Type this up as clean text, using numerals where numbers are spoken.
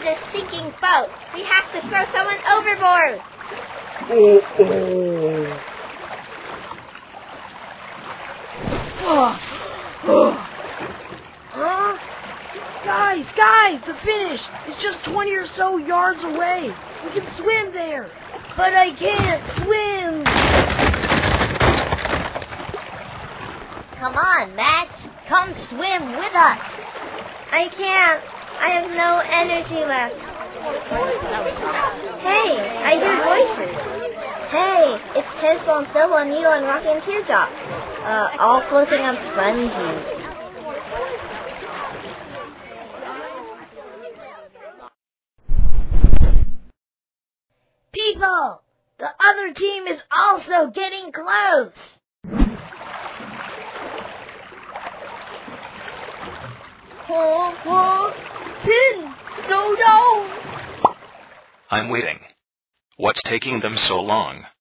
this sinking boat. We have to throw someone overboard. Huh? Guys, the finish is just 20 or so yards away. We can swim there. But I can't swim. Come on, Max. Come swim with us. I can't. I have no energy left. Hey, I hear voices. Hey, it's Tesla and Silva and Needle and Rocky and Teardrop. All floating on sponges. People! The other team is also getting close! Pin! No! I'm waiting. What's taking them so long?